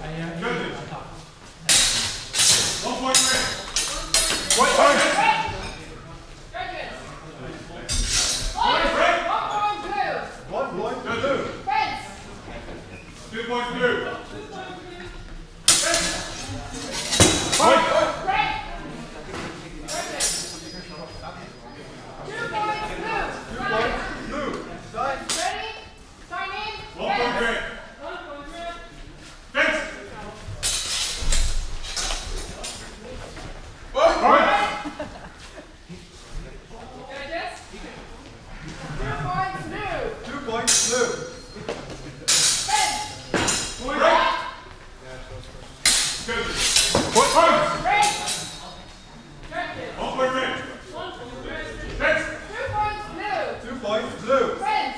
1 point red. Right point. One point blue. Fence. 2 points blue. Point. Red. 2 points blue. Sign. Ready? Sign in. 1 point red. Fence. Point. Judges. 2 points blue. 2 points blue. Fence. Point. Red. Point. Red. Judges. 1 point red. Fence. 2 points blue. 2 points blue. Fence.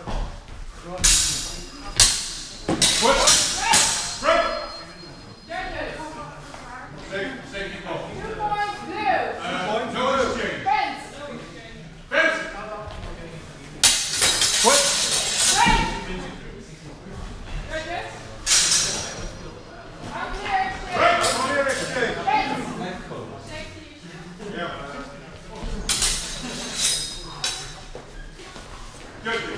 Point. Red. Judges. Second ball. 2 points blue. 2 points Fence. blue. Fence. Point. Red. Judges. Unclear exchange. Red. Clear exchange. Fence. Yeah. Judges.